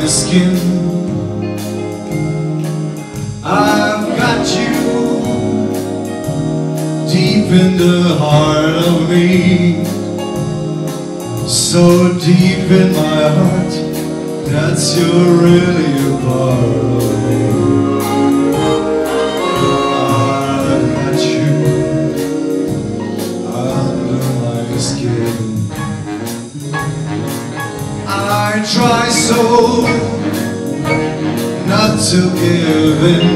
my skin. I've got you deep in the heart of me, so deep in my heart that you're really a part of me. I've got you under my skin. I try so not to give in.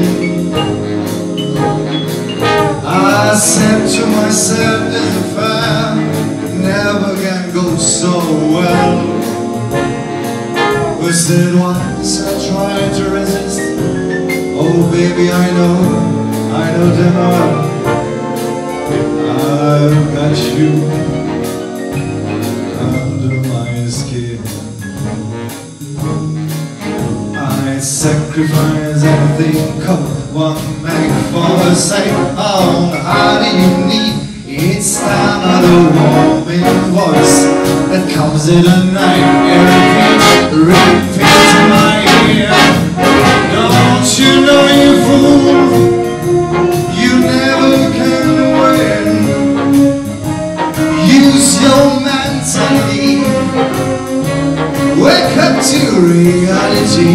I said to myself, this affair never can go so well. Was it once I tried to resist? Oh baby, I know them well. I've got you under my skin. I sacrifice everything, come one man for the sake. Oh, how do you need? It's time of the warming voice that comes in the night. Repeat in my ear. Don't you know, you fool, you never can win. Use your mentality, wake up to reality.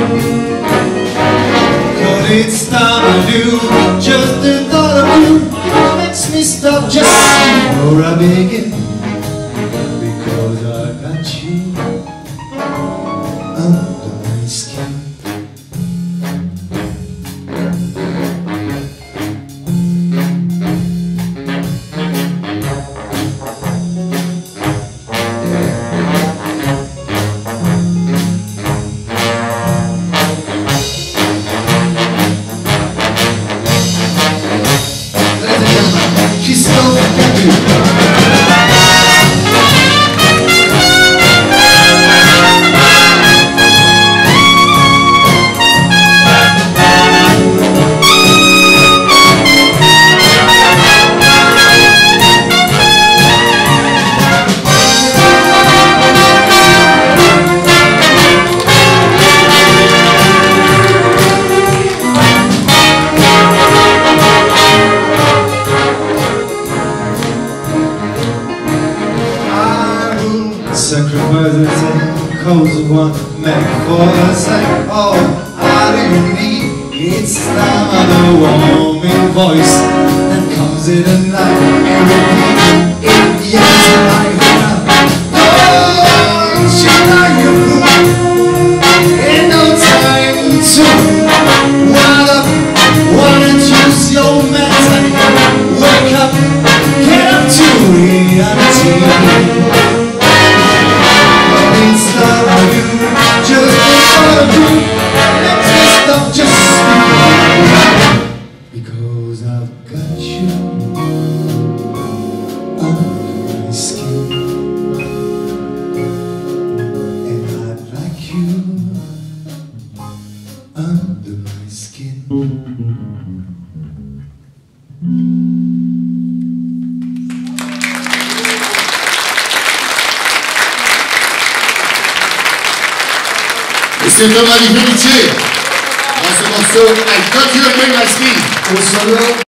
Cause it's time to do, just the thought of you makes me stop just before I begin. Because I got you under my skin. She's so happy. Sacrifice everything, cause one man for the sake. Oh, how do you need? It's time of the warming voice that comes in the night and repeat it yes in my heart. Don't you know you fool? Ain't no time to wind up. Why don't you use your mentality? Wake up, get up to reality. Because I've got you under my skin, and I'd like you under my skin. C'est Thomas Di Felice dans ce morceau I Got You Under My Skin.